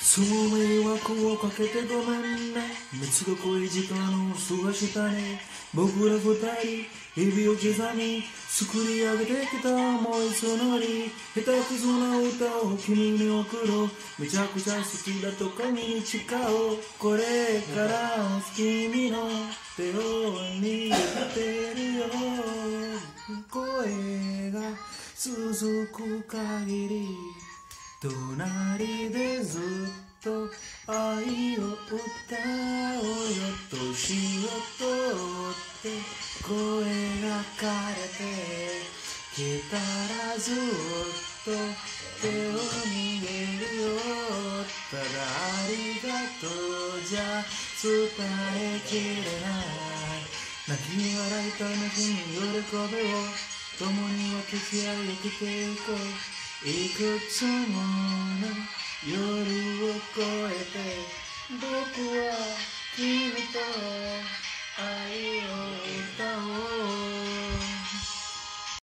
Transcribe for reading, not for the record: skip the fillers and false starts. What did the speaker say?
その迷惑をかけてごめんね。熱が濃い時間を過ごしたね。僕ら二人日々を刻み作り上げてきた思いそのり、下手くそな歌を君に送ろう。めちゃくちゃ好きだと紙に誓おう。これから君の手を握ってるよ。声が続く限り隣でずっと愛を歌おうよ。年を取って声が枯れてきたらずっと手を握るよ。ただありがとうじゃ伝えきれない。泣き笑い楽しみ喜びを共に分けち合い生きていこう。いくつもの夜を越えて僕は